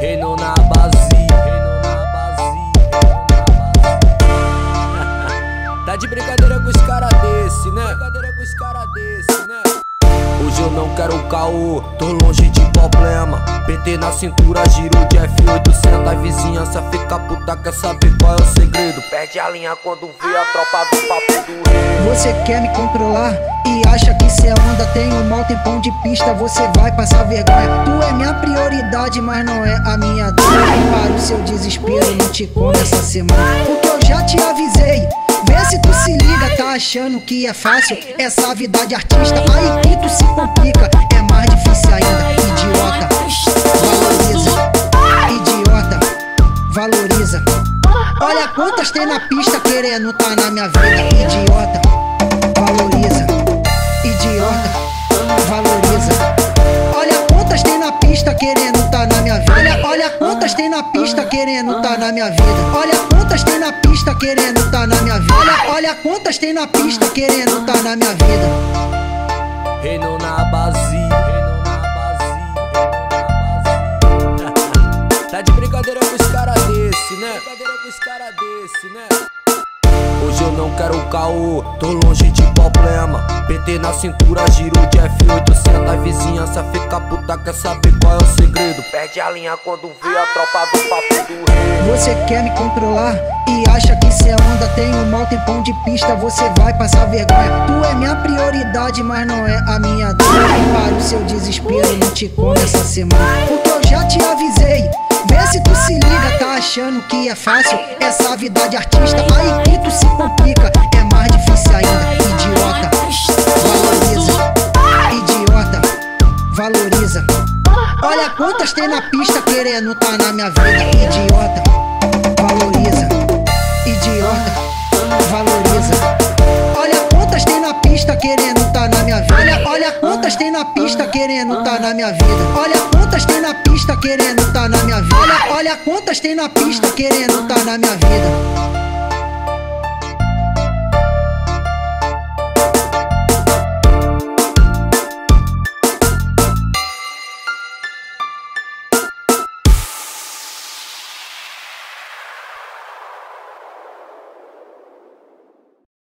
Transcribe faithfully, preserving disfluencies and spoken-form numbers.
Reino na base, reino na base, reino na base. Tá de brincadeira com os cara desse, né? Brincadeira com os cara desse, né? Hoje eu não quero caô, tô longe de problema. P T na cintura, giro de F oitocentos. A vizinhança fica puta, quer saber qual é o segredo. Perde a linha quando vê a tropa do papo do rei. Você quer me controlar e acha que cê anda. Tem um mal tempão de pista, você vai passar vergonha. Tu é minha prioridade, mas não é a minha dor. Para o seu desespero, não te come essa semana, porque eu já te avisei. Vê se tu se liga, tá achando que é fácil essa vida de artista, aí que tu se complica, é mais difícil ainda. Idiota, valoriza. Idiota, valoriza. Olha quantas tem na pista querendo tá na minha vida. Idiota, valoriza. Idiota, valoriza. Olha quantas tem na pista querendo tá na minha vida. Olha, olha quantas tem na pista querendo tá na minha vida. Olha quantas tem na pista querendo tá na minha vida. Olha, olha quantas tem na pista querendo tá na minha vida. Reino na base, reino na base, reino na base. Tá de brincadeira com os cara desse, né? Brincadeira com os cara desse, né? Hoje eu não quero caô, tô longe de problema. P T na cintura, giro de F oitocentos. A vizinhança fica puta, quer saber qual é o segredo. Perde a linha quando vê a tropa do papo do rei. Você quer me controlar e acha que cê anda. Tem um mal tempão de pista, você vai passar vergonha. Tu é minha prioridade, mas não é a minha dor. Para o seu desespero, não te come essa semana, porque eu já te avisei. Vê se tu se liga, tá achando que é fácil essa vida de artista, aí que tu se complica, é mais difícil ainda. Idiota, valoriza. Idiota, valoriza. Olha quantas tem na pista querendo tá na minha vida. Idiota, valoriza. Idiota, valoriza. Olha quantas tem na pista querendo tá na minha vida. Olha, olha quantas tem na pista querendo tá na minha vida. Olha quantas tem na pista querendo tá na minha vida. Olha, olha quantas tem na pista querendo tá na minha vida.